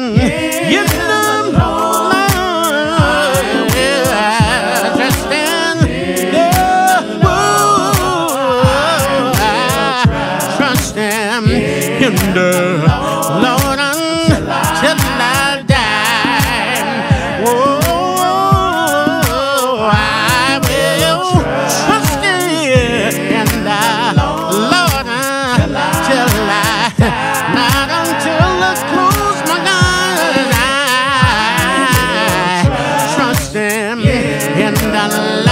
in the Lord. Trust in the Lord. Trust Him in the Lord until I die. Oh, I will trust in the Lord until I die. Not until I close my eyes. Trust Him in the Lord.